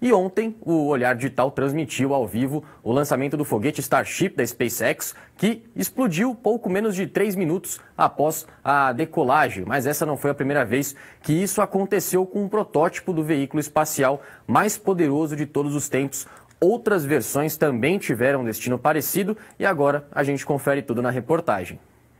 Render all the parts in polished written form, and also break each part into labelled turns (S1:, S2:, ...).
S1: E ontem, o Olhar Digital transmitiu ao vivo o lançamento do foguete Starship da SpaceX, que explodiu pouco menos de 3 minutos após a decolagem. Mas essa não foi a primeira vez que isso aconteceu com um protótipo do veículo espacial mais poderoso de todos os tempos. Outras versões também tiveram um destino parecido e agora a gente confere tudo na reportagem.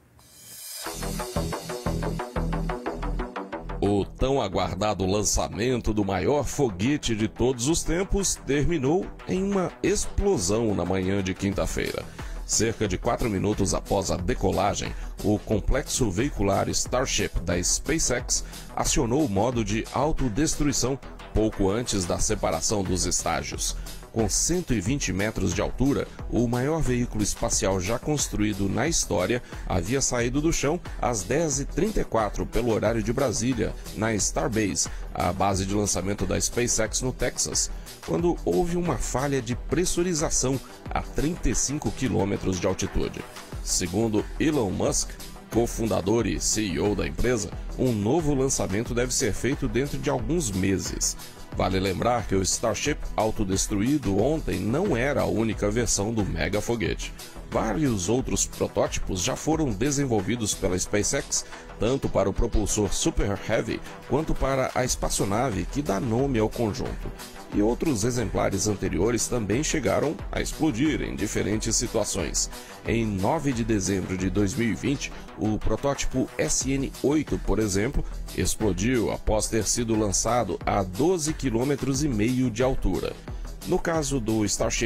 S2: O tão aguardado lançamento do maior foguete de todos os tempos terminou em uma explosão na manhã de quinta-feira. Cerca de 4 minutos após a decolagem, o complexo veicular Starship da SpaceX acionou o modo de autodestruição pouco antes da separação dos estágios. Com 120 metros de altura, o maior veículo espacial já construído na história havia saído do chão às 10h34 pelo horário de Brasília, na Starbase, a base de lançamento da SpaceX no Texas, quando houve uma falha de pressurização a 35 quilômetros de altitude. Segundo Elon Musk, cofundador e CEO da empresa, um novo lançamento deve ser feito dentro de alguns meses. Vale lembrar que o Starship autodestruído ontem não era a única versão do mega foguete. Vários outros protótipos já foram desenvolvidos pela SpaceX, tanto para o propulsor Super Heavy quanto para a espaçonave que dá nome ao conjunto. E outros exemplares anteriores também chegaram a explodir em diferentes situações. Em 9 de dezembro de 2020, o protótipo SN8, por exemplo, explodiu após ter sido lançado a 12,5 km de altura. No caso do Starship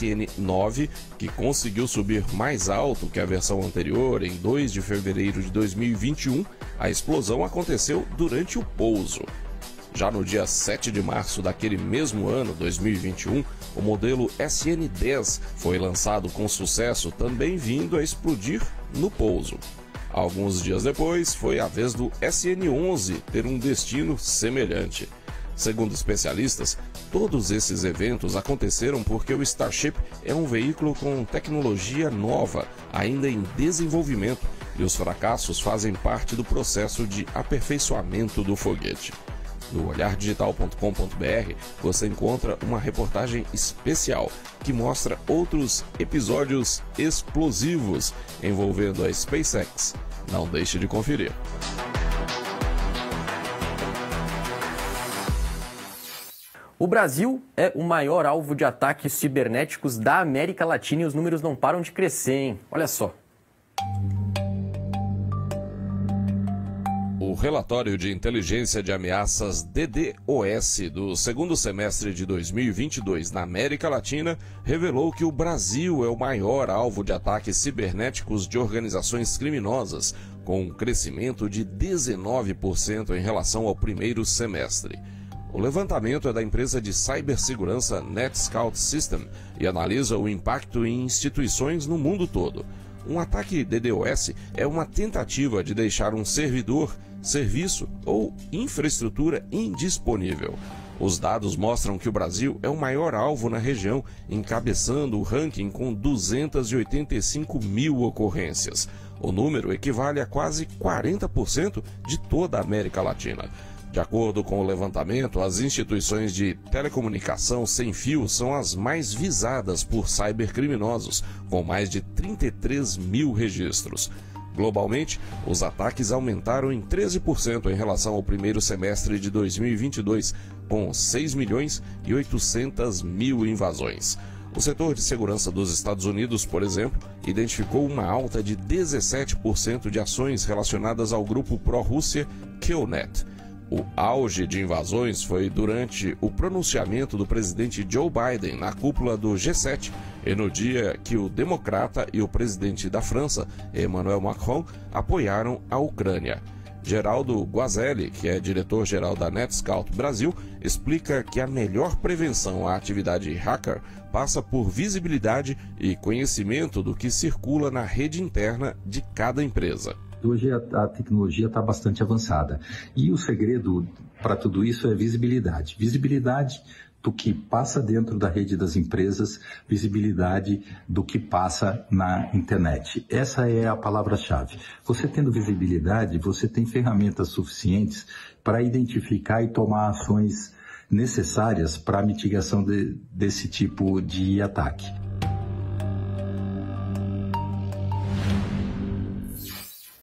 S2: SN9, que conseguiu subir mais alto que a versão anterior em 2 de fevereiro de 2021, a explosão aconteceu durante o pouso. Já no dia 7 de março daquele mesmo ano, 2021, o modelo SN10 foi lançado com sucesso, também vindo a explodir no pouso. Alguns dias depois, foi a vez do SN11 ter um destino semelhante. Segundo especialistas, todos esses eventos aconteceram porque o Starship é um veículo com tecnologia nova, ainda em desenvolvimento, e os fracassos fazem parte do processo de aperfeiçoamento do foguete. No olhardigital.com.br você encontra uma reportagem especial que mostra outros episódios explosivos envolvendo a SpaceX. Não deixe de conferir.
S1: O Brasil é o maior alvo de ataques cibernéticos da América Latina e os números não param de crescer, hein? Olha só.
S2: O relatório de inteligência de ameaças DDoS do segundo semestre de 2022 na América Latina revelou que o Brasil é o maior alvo de ataques cibernéticos de organizações criminosas, com um crescimento de 19% em relação ao primeiro semestre. O levantamento é da empresa de cibersegurança NetScout System e analisa o impacto em instituições no mundo todo. Um ataque DDoS é uma tentativa de deixar um servidor, serviço ou infraestrutura indisponível. Os dados mostram que o Brasil é o maior alvo na região, encabeçando o ranking com 285 mil ocorrências. O número equivale a quase 40% de toda a América Latina. De acordo com o levantamento, as instituições de telecomunicação sem fio são as mais visadas por cybercriminosos, com mais de 33 mil registros. Globalmente, os ataques aumentaram em 13% em relação ao primeiro semestre de 2022, com 6 milhões e 800 mil invasões. O setor de segurança dos Estados Unidos, por exemplo, identificou uma alta de 17% de ações relacionadas ao grupo pró-Rússia Killnet. O auge de invasões foi durante o pronunciamento do presidente Joe Biden na cúpula do G7 e no dia que o democrata e o presidente da França, Emmanuel Macron, apoiaram a Ucrânia. Geraldo Guazelli, que é diretor-geral da NetScout Brasil, explica que a melhor prevenção à atividade hacker passa por visibilidade e conhecimento do que circula na rede interna de cada empresa.
S3: Hoje a tecnologia está bastante avançada e o segredo para tudo isso é visibilidade. Visibilidade do que passa dentro da rede das empresas, visibilidade do que passa na internet. Essa é a palavra-chave. Você tendo visibilidade, você tem ferramentas suficientes para identificar e tomar ações necessárias para a mitigação desse tipo de ataque.